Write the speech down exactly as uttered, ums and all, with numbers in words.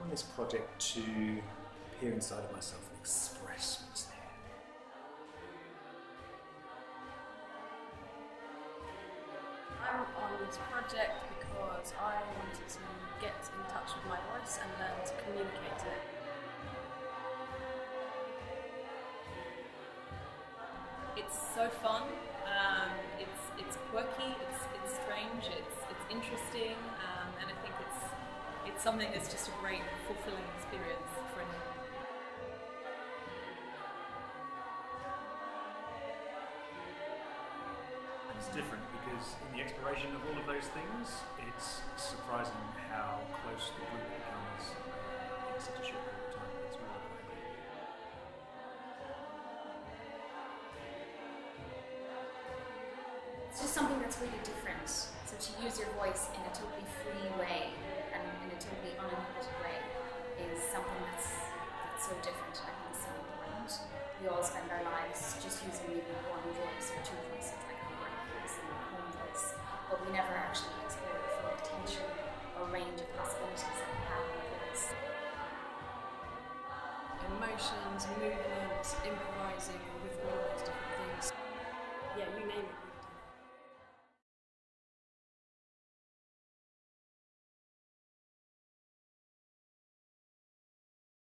on this project to peer inside of myself and express what's there. I'm on this project because I wanted to get in touch with my voice and learn to communicate it. It's so fun, um, it's, it's quirky, it's, it's strange, it's, it's interesting, um, and I think it's, it's something that's just a great, fulfilling experience for anyone. It's different because in the exploration of all of those things, it's surprising how close the group becomes uh, in such a short period of time. It's really great. It's just something that's really different. So to use your voice in a totally free way and in a totally uninhibited way is something that's, that's so different. I think it's so important. We all spend our lives just using maybe one voice or two voices, like our work voice and our home voice, but we never actually explore the full potential or range of possibilities that we have in our voice. Emotions, movement, improvising with all those different things. Yeah, you name it.